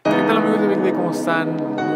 ¿Qué tal amigos de Big Day? ¿Cómo están?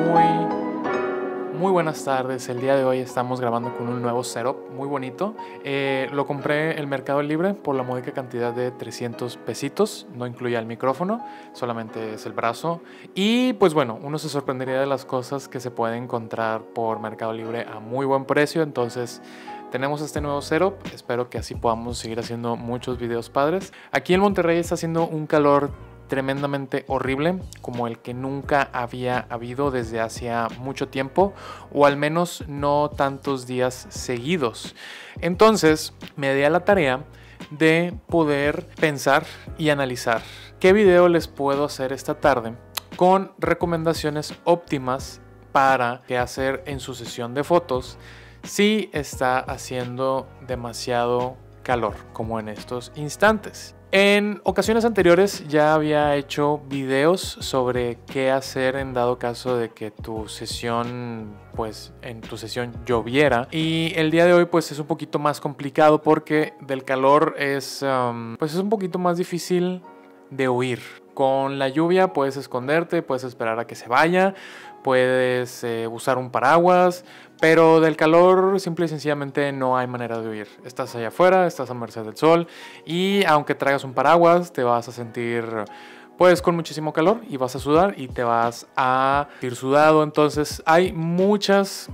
Muy buenas tardes. El día de hoy estamos grabando con un nuevo setup muy bonito. Lo compré en Mercado Libre por la módica cantidad de 300 pesitos. No incluye el micrófono, solamente es el brazo. Y pues bueno, uno se sorprendería de las cosas que se puede encontrar por Mercado Libre a muy buen precio. Entonces tenemos este nuevo setup. Espero que así podamos seguir haciendo muchos videos padres. Aquí en Monterrey está haciendo un calor tremendamente horrible, como el que nunca había habido desde hacía mucho tiempo, o al menos no tantos días seguidos. Entonces me di a la tarea de poder pensar y analizar qué video les puedo hacer esta tarde con recomendaciones óptimas para qué hacer en su sesión de fotos si está haciendo demasiado calor como en estos instantes. En ocasiones anteriores ya había hecho videos sobre qué hacer en dado caso de que tu sesión, pues en tu sesión lloviera. Y el día de hoy pues es un poquito más complicado porque del calor pues es un poquito más difícil de huir. Con la lluvia puedes esconderte, puedes esperar a que se vaya, puedes usar un paraguas, pero del calor simple y sencillamente no hay manera de huir. Estás allá afuera, estás a merced del sol y aunque traigas un paraguas te vas a sentir pues con muchísimo calor y vas a sudar y te vas a sentir sudado. Entonces hay muchas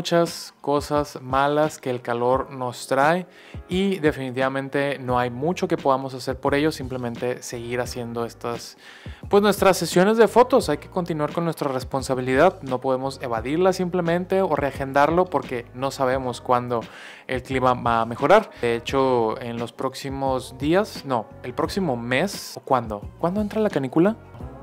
cosas malas que el calor nos trae y definitivamente no hay mucho que podamos hacer por ello, simplemente seguir haciendo pues nuestras sesiones de fotos. Hay que continuar con nuestra responsabilidad, no podemos evadirla simplemente o reagendarlo porque no sabemos cuándo el clima va a mejorar. De hecho, en los próximos días, no, el próximo mes, ¿cuándo entra la canícula?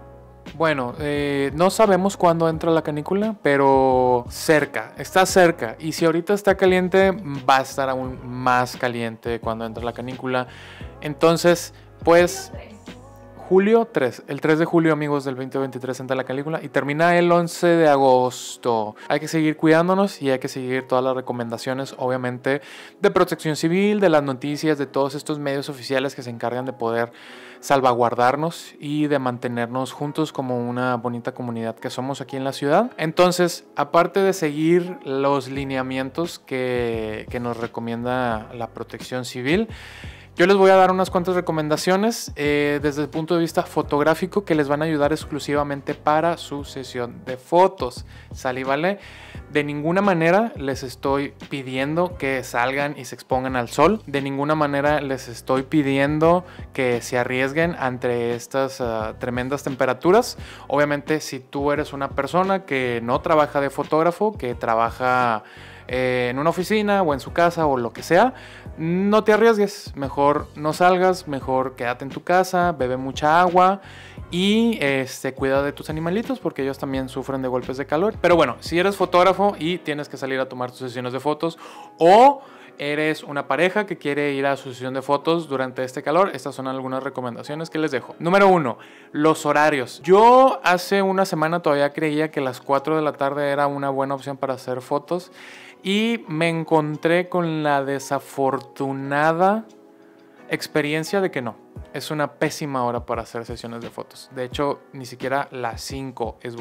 Bueno, no sabemos cuándo entra la canícula, pero está cerca. Y si ahorita está caliente, va a estar aún más caliente cuando entre la canícula. Entonces, pues julio 3, el 3 de julio, amigos, del 2023 entra la canícula y termina el 11 de agosto. Hay que seguir cuidándonos y hay que seguir todas las recomendaciones, obviamente, de Protección Civil, de las noticias, de todos estos medios oficiales que se encargan de poder salvaguardarnos y de mantenernos juntos como una bonita comunidad que somos aquí en la ciudad. Entonces, aparte de seguir los lineamientos que nos recomienda la Protección Civil, yo les voy a dar unas cuantas recomendaciones desde el punto de vista fotográfico que les van a ayudar exclusivamente para su sesión de fotos. ¿Sale y vale? De ninguna manera les estoy pidiendo que salgan y se expongan al sol. De ninguna manera les estoy pidiendo que se arriesguen ante estas tremendas temperaturas. Obviamente, si tú eres una persona que no trabaja de fotógrafo, que trabaja en una oficina o en su casa o lo que sea, no te arriesgues, mejor no salgas, mejor quédate en tu casa, bebe mucha agua y cuida de tus animalitos porque ellos también sufren de golpes de calor. Pero bueno, si eres fotógrafo y tienes que salir a tomar tus sesiones de fotos, o eres una pareja que quiere ir a su sesión de fotos durante este calor, estas son algunas recomendaciones que les dejo. Número 1, los horarios. Yo hace una semana todavía creía que las 4 de la tarde era una buena opción para hacer fotos y me encontré con la desafortunada experiencia de que no. Es una pésima hora para hacer sesiones de fotos. De hecho, ni siquiera las 5 es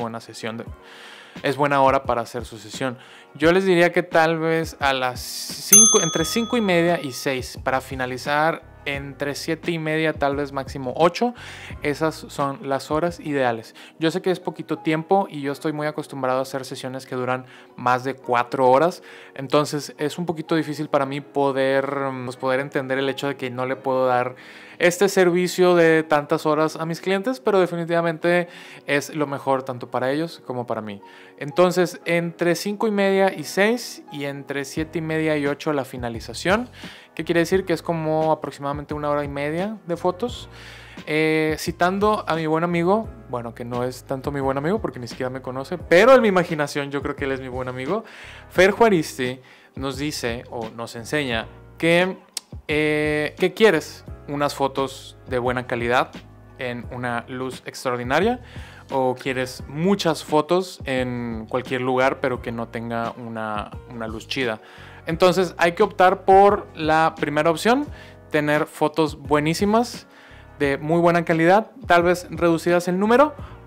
buena hora para hacer su sesión. Yo les diría que tal vez a las 5, entre 5 y media y 6, para finalizar entre 7 y media, tal vez máximo 8. Esas son las horas ideales. Yo sé que es poquito tiempo y yo estoy muy acostumbrado a hacer sesiones que duran más de 4 horas. Entonces es un poquito difícil para mí poder entender el hecho de que no le puedo dar este servicio de tantas horas a mis clientes, pero definitivamente es lo mejor tanto para ellos como para mí. Entonces, entre 5 y media y 6 y entre 7 y media y 8 la finalización, que quiere decir que es como aproximadamente 1 hora y media de fotos. Citando a mi buen amigo, bueno, que no es tanto mi buen amigo porque ni siquiera me conoce, pero en mi imaginación yo creo que él es mi buen amigo, Fer Juaristi, nos dice o nos enseña que ¿qué quieres? Unas fotos de buena calidad en una luz extraordinaria, o quieres muchas fotos en cualquier lugar pero que no tenga una luz chida. Entonces hay que optar por la primera opción, tener fotos buenísimas de muy buena calidad, tal vez reducidas en número,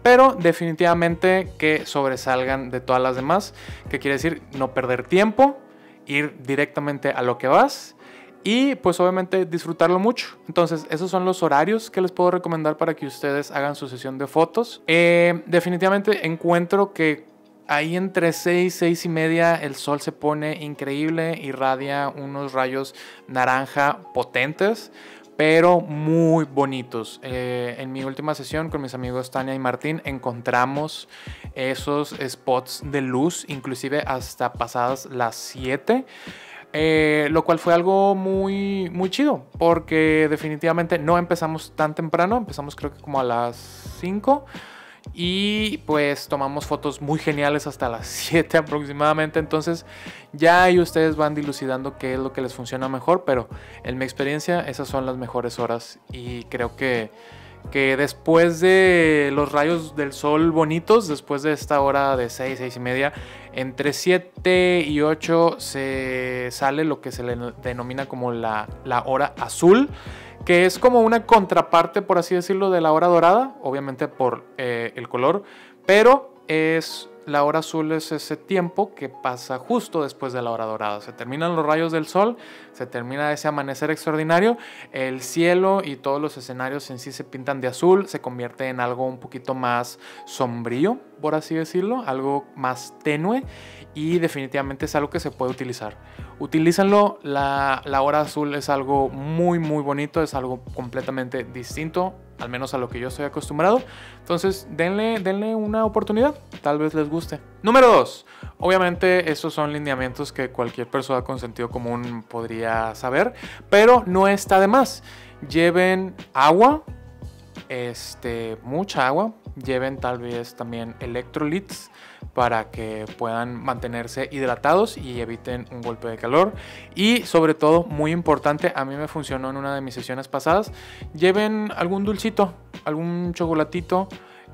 pero definitivamente que sobresalgan de todas las demás, que quiere decir no perder tiempo, ir directamente a lo que vas y pues obviamente disfrutarlo mucho. Entonces esos son los horarios que les puedo recomendar para que ustedes hagan su sesión de fotos. Definitivamente encuentro que ahí entre 6 y media el sol se pone increíble, irradia unos rayos naranja potentes, pero muy bonitos. En mi última sesión con mis amigos Tania y Martín encontramos esos spots de luz, inclusive hasta pasadas las 7. Lo cual fue algo muy, muy chido, porque definitivamente no empezamos tan temprano, empezamos creo que como a las 5 y pues tomamos fotos muy geniales hasta las 7 aproximadamente. Entonces ya ahí ustedes van dilucidando qué es lo que les funciona mejor, pero en mi experiencia esas son las mejores horas y creo que después de los rayos del sol bonitos, después de esta hora de 6 y media, entre 7 y 8 se sale lo que se le denomina como la hora azul, que es como una contraparte, por así decirlo, de la hora dorada, obviamente por el color, pero la hora azul es ese tiempo que pasa justo después de la hora dorada. Se terminan los rayos del sol, se termina ese amanecer extraordinario, el cielo y todos los escenarios en sí se pintan de azul, se convierte en algo un poquito más sombrío, por así decirlo, algo más tenue, y definitivamente es algo que se puede utilizar. Utilícenlo, la hora azul es algo muy muy bonito, es algo completamente distinto, al menos a lo que yo estoy acostumbrado. Entonces denle una oportunidad, tal vez les guste. Número 2, obviamente estos son lineamientos que cualquier persona con sentido común podría saber, pero no está de más. Lleven agua, mucha agua, lleven tal vez también electrolitos para que puedan mantenerse hidratados y eviten un golpe de calor. Y sobre todo, muy importante, a mí me funcionó en una de mis sesiones pasadas, lleven algún dulcito, algún chocolatito,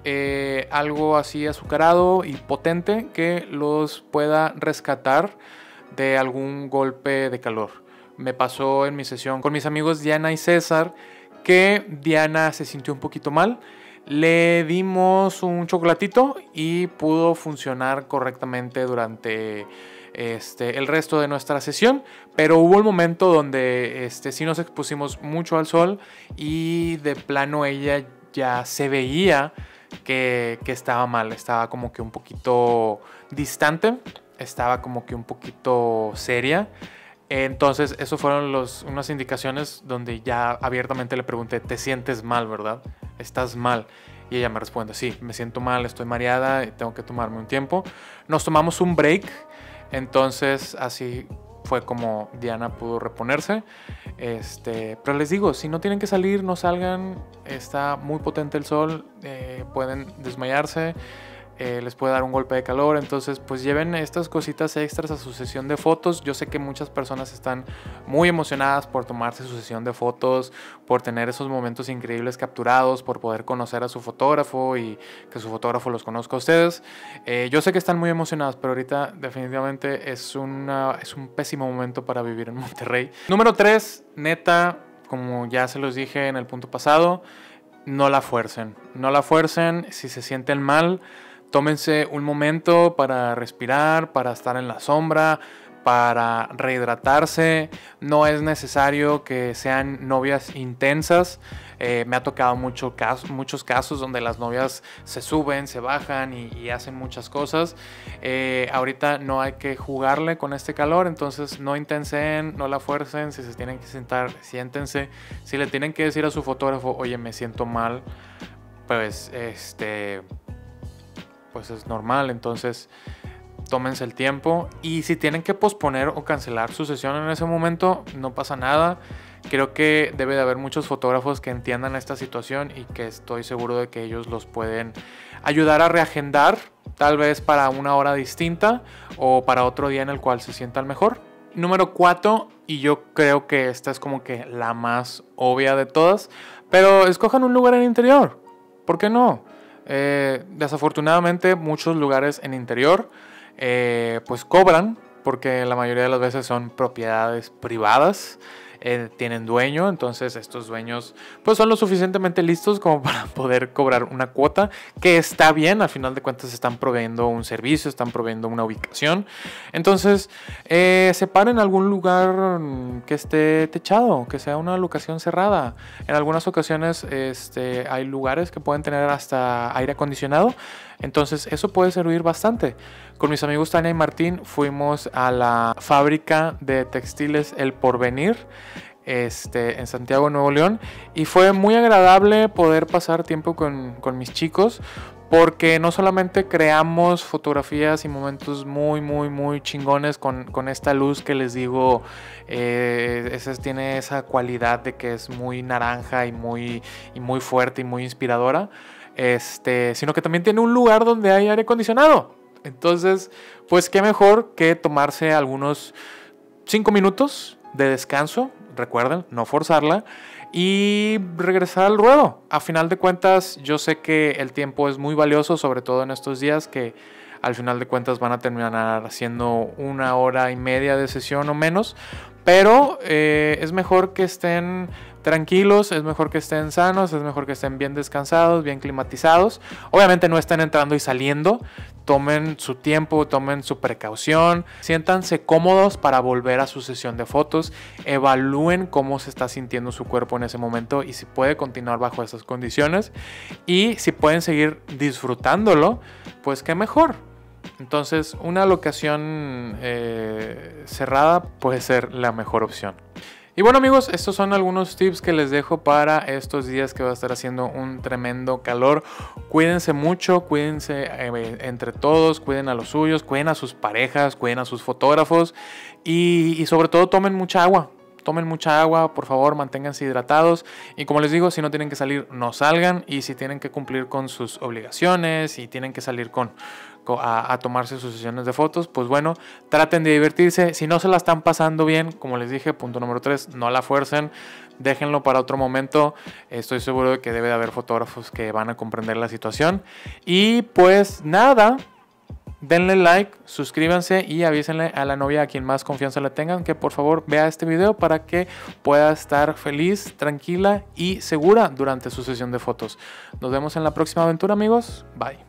algo así azucarado y potente que los pueda rescatar de algún golpe de calor. Me pasó en mi sesión con mis amigos Diana y César que Diana se sintió un poquito mal. Le dimos un chocolatito y pudo funcionar correctamente durante el resto de nuestra sesión, pero hubo un momento donde sí nos expusimos mucho al sol y de plano ella ya se veía que estaba mal, estaba como que un poquito distante, estaba como que un poquito seria. Entonces, eso fueron unas indicaciones donde ya abiertamente le pregunté, ¿te sientes mal, verdad? ¿Estás mal? Y ella me responde, sí, me siento mal, estoy mareada y tengo que tomarme un tiempo. Nos tomamos un break, entonces así fue como Diana pudo reponerse. Pero les digo, si no tienen que salir, no salgan, está muy potente el sol, pueden desmayarse. Les puede dar un golpe de calor, entonces pues lleven estas cositas extras a su sesión de fotos. Yo sé que muchas personas están muy emocionadas por tomarse su sesión de fotos, por tener esos momentos increíbles capturados, por poder conocer a su fotógrafo y que su fotógrafo los conozca a ustedes. Yo sé que están muy emocionadas, pero ahorita definitivamente es un pésimo momento para vivir en Monterrey. Número 3, neta, como ya se los dije en el punto pasado, no la fuercen. No la fuercen. Si se sienten mal, tómense un momento para respirar, para estar en la sombra, para rehidratarse. No es necesario que sean novias intensas. Me ha tocado muchos casos donde las novias se suben, se bajan y hacen muchas cosas. Ahorita no hay que jugarle con este calor, entonces no intensen, no la fuercen. Si se tienen que sentar, siéntense. Si le tienen que decir a su fotógrafo, oye, me siento mal, pues pues es normal, entonces tómense el tiempo. Y si tienen que posponer o cancelar su sesión en ese momento, no pasa nada. Creo que debe de haber muchos fotógrafos que entiendan esta situación y que estoy seguro de que ellos los pueden ayudar a reagendar, tal vez para una hora distinta o para otro día en el cual se sientan mejor. Número 4, y yo creo que esta es como que la más obvia de todas, pero escojan un lugar en interior. ¿Por qué no? Desafortunadamente muchos lugares en interior pues cobran, porque la mayoría de las veces son propiedades privadas tienen dueño, entonces estos dueños pues son lo suficientemente listos como para poder cobrar una cuota, que está bien, al final de cuentas están proveyendo un servicio, están proveyendo una ubicación. Entonces separen algún lugar que esté techado, que sea una locación cerrada. En algunas ocasiones hay lugares que pueden tener hasta aire acondicionado, entonces eso puede servir bastante. Con mis amigos Tania y Martín fuimos a la fábrica de textiles El Porvenir en Santiago, Nuevo León, y fue muy agradable poder pasar tiempo con mis chicos, porque no solamente creamos fotografías y momentos muy chingones con esta luz que les digo, tiene esa cualidad de que es muy naranja y muy fuerte y muy inspiradora, sino que también tiene un lugar donde hay aire acondicionado. Entonces, pues qué mejor que tomarse algunos 5 minutos de descanso, recuerden, no forzarla, y regresar al ruedo. A final de cuentas, yo sé que el tiempo es muy valioso, sobre todo en estos días que al final de cuentas van a terminar haciendo 1 hora y media de sesión o menos, pero es mejor que estén tranquilos, es mejor que estén sanos, es mejor que estén bien descansados, bien climatizados. Obviamente no estén entrando y saliendo, tomen su tiempo, tomen su precaución, siéntanse cómodos para volver a su sesión de fotos, evalúen cómo se está sintiendo su cuerpo en ese momento y si puede continuar bajo esas condiciones, y si pueden seguir disfrutándolo, pues qué mejor. Entonces una locación cerrada puede ser la mejor opción. Y bueno amigos, estos son algunos tips que les dejo para estos días que va a estar haciendo un tremendo calor. Cuídense mucho, cuídense entre todos, cuiden a los suyos, cuiden a sus parejas, cuiden a sus fotógrafos y sobre todo tomen mucha agua. Tomen mucha agua, por favor, manténganse hidratados. Y como les digo, si no tienen que salir, no salgan. Y si tienen que cumplir con sus obligaciones y tienen que salir a tomarse sus sesiones de fotos, pues bueno, traten de divertirse. Si no se la están pasando bien, como les dije, punto número 3, no la fuercen. Déjenlo para otro momento. Estoy seguro de que debe de haber fotógrafos que van a comprender la situación. Y pues nada, denle like, suscríbanse y avísenle a la novia, a quien más confianza le tengan, que por favor vea este video para que pueda estar feliz, tranquila y segura durante su sesión de fotos. Nos vemos en la próxima aventura amigos. Bye.